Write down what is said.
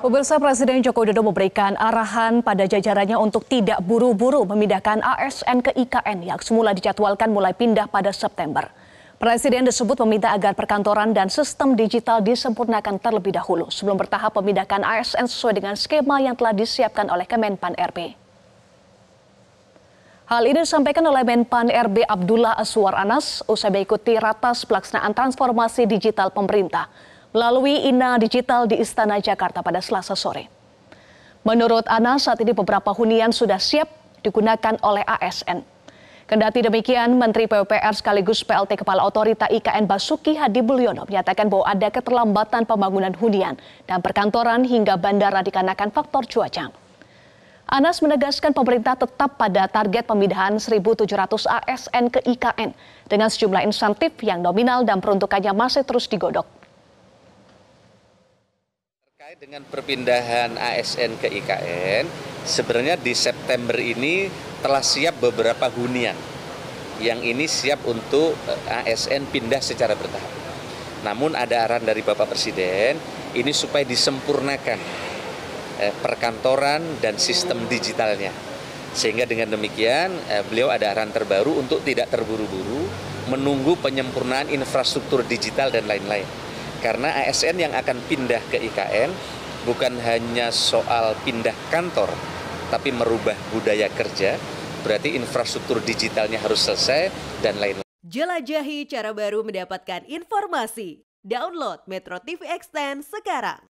Pemirsa, Presiden Joko Widodo memberikan arahan pada jajarannya untuk tidak buru-buru memindahkan ASN ke IKN yang semula dijadwalkan mulai pindah pada September. Presiden disebut meminta agar perkantoran dan sistem digital disempurnakan terlebih dahulu sebelum bertahap memindahkan ASN sesuai dengan skema yang telah disiapkan oleh Kemenpan RB. Hal ini disampaikan oleh Menpan RB Abdullah Azwar Anas usai mengikuti ratas pelaksanaan transformasi digital pemerintah melalui INA Digital di Istana Jakarta pada Selasa sore. Menurut Anas, saat ini beberapa hunian sudah siap digunakan oleh ASN. Kendati demikian, Menteri PUPR sekaligus PLT Kepala Otorita IKN Basuki Hadimulyono menyatakan bahwa ada keterlambatan pembangunan hunian dan perkantoran hingga bandara dikarenakan faktor cuaca. Anas menegaskan pemerintah tetap pada target pemindahan 1.700 ASN ke IKN dengan sejumlah insentif yang nominal dan peruntukannya masih terus digodok. Terkait dengan perpindahan ASN ke IKN, sebenarnya di September ini telah siap beberapa hunian yang ini siap untuk ASN pindah secara bertahap. Namun ada arahan dari Bapak Presiden ini supaya disempurnakan perkantoran dan sistem digitalnya. Sehingga dengan demikian beliau ada arahan terbaru untuk tidak terburu-buru menunggu penyempurnaan infrastruktur digital dan lain-lain. Karena ASN yang akan pindah ke IKN bukan hanya soal pindah kantor, tapi merubah budaya kerja, berarti infrastruktur digitalnya harus selesai dan lain-lain. Jelajahi cara baru mendapatkan informasi. Download Metro TV Extend sekarang.